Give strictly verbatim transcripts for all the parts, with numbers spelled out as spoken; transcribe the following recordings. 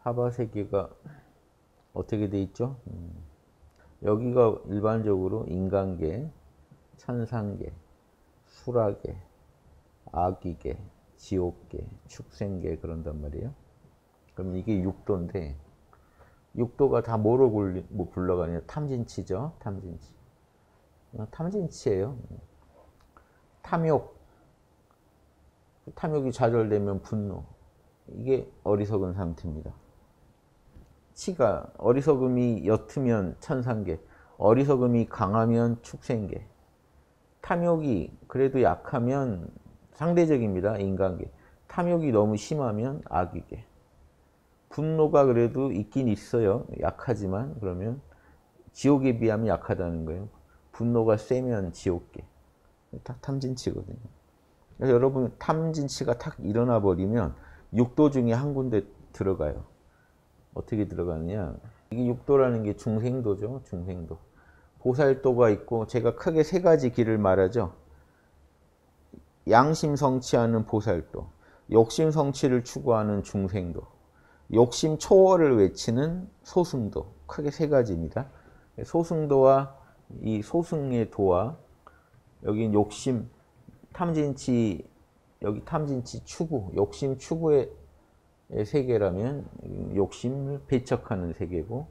사바 세계가 어떻게 돼 있죠? 음. 여기가 일반적으로 인간계, 천상계, 수라계, 아기계, 지옥계, 축생계 그런단 말이에요. 그럼 이게 육도인데 육도가 다 뭐로 굴러가냐? 탐진치죠. 탐진치. 탐진치예요. 탐욕. 탐욕이 좌절되면 분노. 이게 어리석은 상태입니다. 치가 어리석음이 옅으면 천상계, 어리석음이 강하면 축생계, 탐욕이 그래도 약하면 상대적입니다. 인간계. 탐욕이 너무 심하면 악이계. 분노가 그래도 있긴 있어요. 약하지만 그러면 지옥에 비하면 약하다는 거예요. 분노가 세면 지옥계. 다 탐진치거든요. 그래서 여러분 탐진치가 탁 일어나 버리면 육도 중에 한 군데 들어가요. 어떻게 들어가느냐. 이게 육도라는 게 중생도죠. 중생도. 보살도가 있고 제가 크게 세 가지 길을 말하죠. 양심 성취하는 보살도, 욕심 성취를 추구하는 중생도, 욕심 초월을 외치는 소승도. 크게 세 가지입니다. 소승도와 이 소승의 도와 여기 욕심, 탐진치, 여기 탐진치 추구, 욕심 추구의 세계라면 욕심을 배척하는 세계고,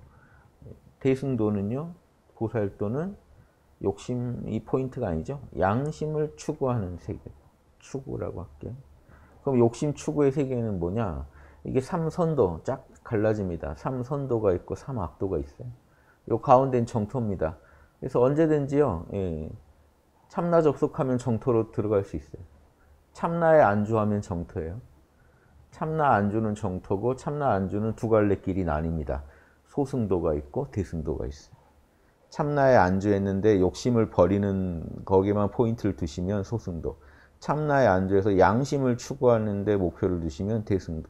대승도는요, 보살도는 욕심이 포인트가 아니죠. 양심을 추구하는 세계. 추구라고 할게요. 그럼 욕심 추구의 세계는 뭐냐? 이게 삼선도 쫙 갈라집니다. 삼선도가 있고 삼악도가 있어요. 요 가운데는 정토입니다. 그래서 언제든지요, 예, 참나 접속하면 정토로 들어갈 수 있어요. 참나에 안주하면 정토예요. 참나 안주는 정토고 참나 안주는 두 갈래 길이 나뉩니다. 소승도가 있고 대승도가 있어요. 참나에 안주했는데 욕심을 버리는 거기에만 포인트를 두시면 소승도. 참나에 안주해서 양심을 추구하는데 목표를 두시면 대승도.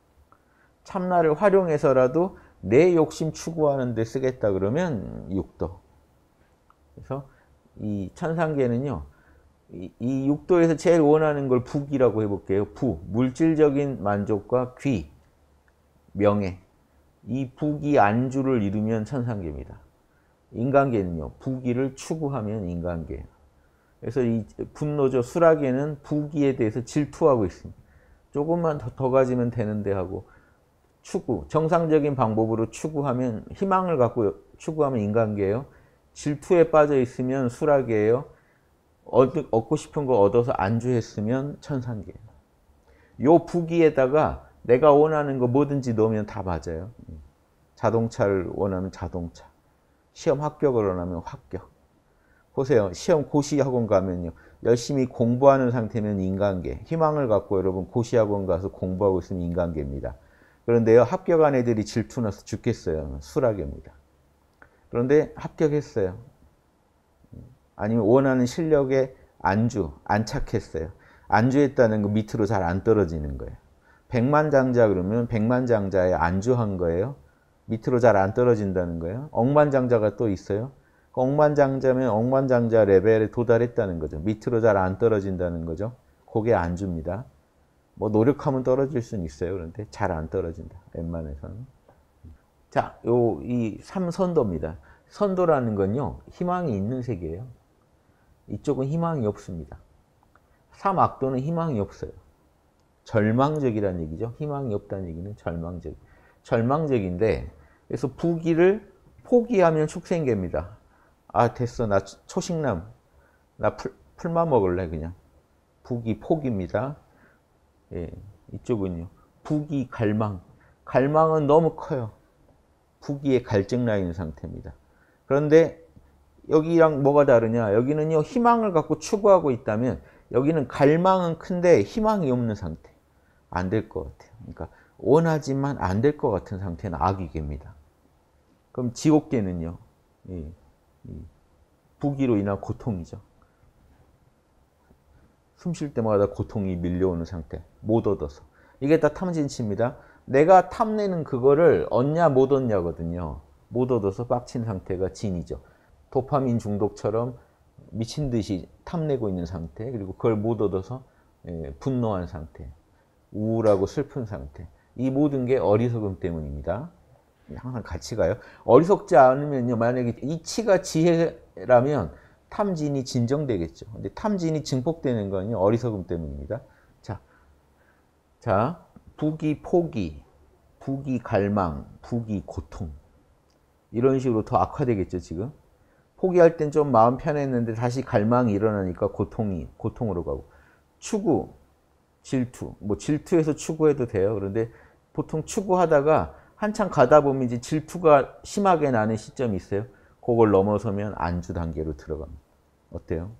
참나를 활용해서라도 내 욕심 추구하는 데 쓰겠다 그러면 육도. 그래서 이 천상계는요, 이, 이 육도에서 제일 원하는 걸 부귀라고 해볼게요. 부, 물질적인 만족과 귀, 명예. 이 부귀 안주를 이루면 천상계입니다. 인간계는요, 부귀를 추구하면 인간계예요. 그래서 이 분노죠. 수라계는 부귀에 대해서 질투하고 있습니다. 조금만 더, 더 가지면 되는데 하고 추구, 정상적인 방법으로 추구하면, 희망을 갖고 추구하면 인간계예요. 질투에 빠져 있으면 수라계예요. 얻, 얻고 싶은 거 얻어서 안주했으면 천상계예요. 요 부귀에다가 내가 원하는 거 뭐든지 넣으면 다 맞아요. 자동차를 원하면 자동차, 시험 합격을 원하면 합격. 보세요. 시험 고시학원 가면요, 열심히 공부하는 상태면 인간계. 희망을 갖고 여러분 고시학원 가서 공부하고 있으면 인간계입니다. 그런데요, 합격한 애들이 질투나서 죽겠어요. 수라계입니다. 그런데 합격했어요. 아니면 원하는 실력에 안주, 안착했어요. 안주했다는 거 밑으로 잘 안 떨어지는 거예요. 백만장자 그러면 백만장자에 안주한 거예요. 밑으로 잘 안 떨어진다는 거예요. 억만장자가 또 있어요. 억만장자면 억만장자 레벨에 도달했다는 거죠. 밑으로 잘 안 떨어진다는 거죠. 그게 안주입니다. 뭐 노력하면 떨어질 수는 있어요. 그런데 잘 안 떨어진다. 웬만해서는. 자, 요 이 삼선도입니다. 선도라는 건요, 희망이 있는 세계예요. 이쪽은 희망이 없습니다. 삼악도는 희망이 없어요. 절망적이라는 얘기죠. 희망이 없다는 얘기는 절망적. 절망적인데, 그래서 부귀를 포기하면 축생계입니다. 아, 됐어. 나 초식남. 나 풀, 풀만 먹을래, 그냥. 부귀 포기입니다. 예, 이쪽은요. 부귀 갈망. 갈망은 너무 커요. 부귀에 갈증 나 있는 상태입니다. 그런데 여기랑 뭐가 다르냐? 여기는요, 희망을 갖고 추구하고 있다면 여기는 갈망은 큰데 희망이 없는 상태. 안 될 것 같아요. 그러니까 원하지만 안 될 것 같은 상태는 악이계입니다. 그럼 지옥계는요, 예, 부귀로 인한 고통이죠. 숨 쉴 때마다 고통이 밀려오는 상태. 못 얻어서. 이게 다 탐진치입니다. 내가 탐내는 그거를 얻냐 못 얻냐거든요. 못 얻어서 빡친 상태가 진이죠. 도파민 중독처럼 미친 듯이 탐내고 있는 상태, 그리고 그걸 못 얻어서 분노한 상태, 우울하고 슬픈 상태. 이 모든 게 어리석음 때문입니다. 항상 같이 가요. 어리석지 않으면요, 만약에 이 치가 지혜라면 탐진이 진정되겠죠. 근데 탐진이 증폭되는 건요, 어리석음 때문입니다. 자, 자, 부귀 포기, 부귀 갈망, 부귀 고통. 이런 식으로 더 악화되겠죠, 지금. 포기할 땐 좀 마음 편했는데 다시 갈망이 일어나니까 고통이, 고통으로 가고. 추구, 질투. 뭐 질투해서 추구해도 돼요. 그런데 보통 추구하다가 한참 가다 보면 이제 질투가 심하게 나는 시점이 있어요. 그걸 넘어서면 안주 단계로 들어갑니다. 어때요?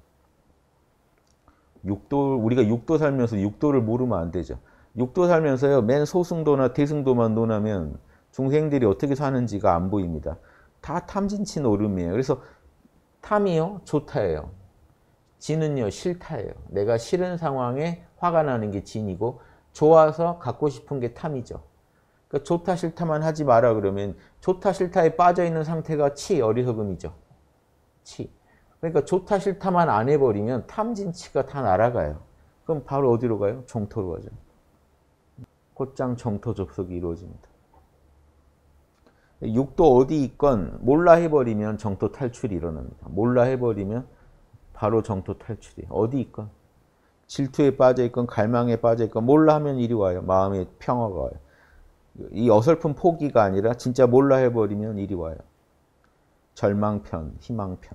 육도, 우리가 육도 살면서 육도를 모르면 안 되죠. 육도 살면서요, 맨 소승도나 대승도만 논하면 중생들이 어떻게 사는지가 안 보입니다. 다 탐진치 노름이에요. 그래서 탐이요, 좋다예요. 진은요, 싫다예요. 내가 싫은 상황에 화가 나는 게 진이고, 좋아서 갖고 싶은 게 탐이죠. 그러니까 좋다 싫다만 하지 마라 그러면 좋다 싫다에 빠져있는 상태가 치, 어리석음이죠. 치. 그러니까 좋다 싫다만 안 해버리면 탐진치가 다 날아가요. 그럼 바로 어디로 가요? 정토로 가죠. 곧장 정토 접속이 이루어집니다. 육도 어디 있건 몰라 해버리면 정토 탈출이 일어납니다. 몰라 해버리면 바로 정토 탈출이. 어디 있건. 질투에 빠져있건 갈망에 빠져있건 몰라 하면 이리 와요. 마음의 평화가 와요. 이 어설픈 포기가 아니라 진짜 몰라 해버리면 이리 와요. 절망편, 희망편.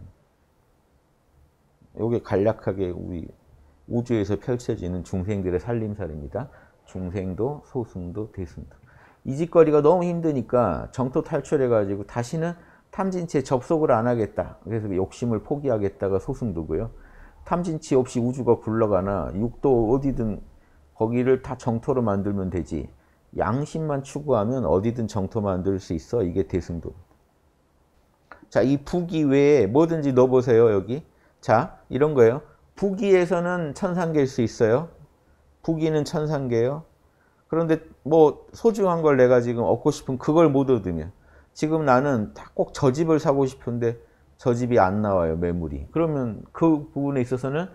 이게 간략하게 우리 우주에서 펼쳐지는 중생들의 살림살입니다. 중생도, 소승도, 대승도. 이 짓거리가 너무 힘드니까 정토 탈출해가지고 다시는 탐진치에 접속을 안 하겠다. 그래서 욕심을 포기하겠다가 소승도고요. 탐진치 없이 우주가 굴러가나 육도 어디든 거기를 다 정토로 만들면 되지. 양심만 추구하면 어디든 정토 만들 수 있어. 이게 대승도. 자, 이 부귀 외에 뭐든지 넣어보세요, 여기. 자, 이런 거예요. 부귀에서는 천상계일 수 있어요. 부귀는 천상계예요. 그런데 뭐 소중한 걸 내가 지금 얻고 싶은 그걸 못 얻으면 지금 나는 꼭 저 집을 사고 싶은데 저 집이 안 나와요, 매물이. 그러면 그 부분에 있어서는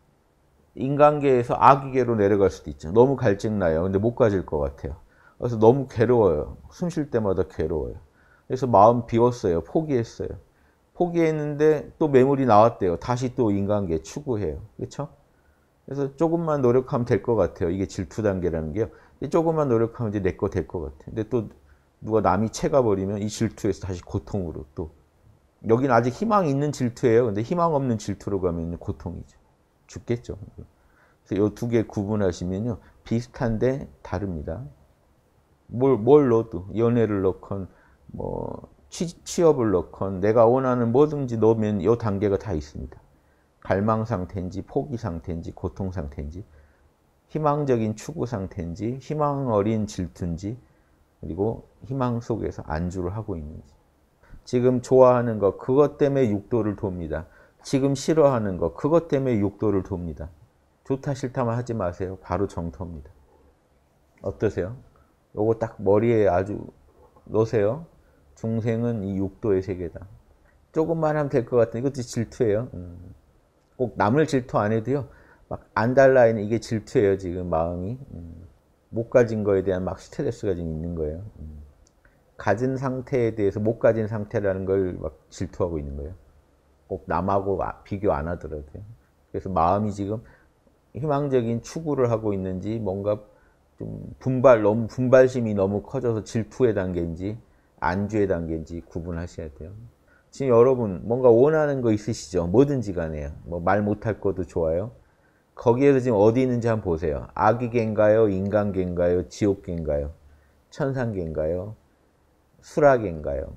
인간계에서 악의계로 내려갈 수도 있죠. 너무 갈증나요. 근데 못 가질 것 같아요. 그래서 너무 괴로워요. 숨 쉴 때마다 괴로워요. 그래서 마음 비웠어요. 포기했어요. 포기했는데 또 매물이 나왔대요. 다시 또 인간계 추구해요. 그렇죠? 그래서 조금만 노력하면 될 것 같아요. 이게 질투 단계라는 게요. 조금만 노력하면 이제 내 거 될 것 같아요. 근데 또 누가 남이 채가 버리면 이 질투에서 다시 고통으로 또. 여기는 아직 희망이 있는 질투예요. 근데 희망 없는 질투로 가면 고통이죠. 죽겠죠. 그래서 이 두 개 구분하시면요. 비슷한데 다릅니다. 뭘, 뭘 넣어도 연애를 넣건 뭐 취, 취업을 넣건 내가 원하는 뭐든지 넣으면 이 단계가 다 있습니다. 갈망 상태인지 포기 상태인지 고통 상태인지 희망적인 추구 상태인지 희망 어린 질투인지 그리고 희망 속에서 안주를 하고 있는지 지금 좋아하는 것 그것 때문에 육도를 돕니다. 지금 싫어하는 것 그것 때문에 육도를 돕니다. 좋다 싫다만 하지 마세요. 바로 정토입니다. 어떠세요? 요거 딱 머리에 아주 넣으세요. 중생은 이 육도의 세계다. 조금만 하면 될 것 같은데 이것도 질투예요. 음. 꼭 남을 질투 안 해도요. 막 안 달라 있는 이게 질투예요. 지금 마음이. 음. 못 가진 거에 대한 막 스트레스가 지금 있는 거예요. 음. 가진 상태에 대해서 못 가진 상태라는 걸 막 질투하고 있는 거예요. 꼭 남하고 비교 안 하더라도요. 그래서 마음이 지금 희망적인 추구를 하고 있는지 뭔가 좀 분발, 너무 분발심이 너무 커져서 질투의 단계인지 안주의 단계인지 구분하셔야 돼요. 지금 여러분 뭔가 원하는 거 있으시죠? 뭐든지 간에요. 뭐 말 못할 것도 좋아요. 거기에서 지금 어디 있는지 한번 보세요. 악의계인가요? 인간계인가요? 지옥계인가요? 천상계인가요? 수락계인가요?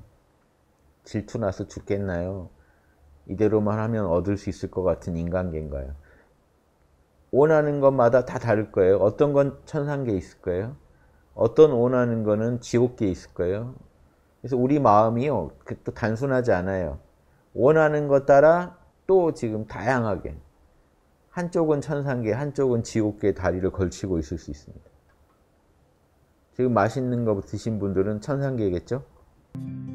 질투나서 죽겠나요? 이대로만 하면 얻을 수 있을 것 같은 인간계인가요? 원하는 것마다 다 다를 거예요. 어떤 건 천상계에 있을 거예요. 어떤 원하는 거는 지옥계에 있을 거예요. 그래서 우리 마음이요, 또 단순하지 않아요. 원하는 것 따라 또 지금 다양하게 한쪽은 천상계, 한쪽은 지옥계의 다리를 걸치고 있을 수 있습니다. 지금 맛있는 거 드신 분들은 천상계겠죠?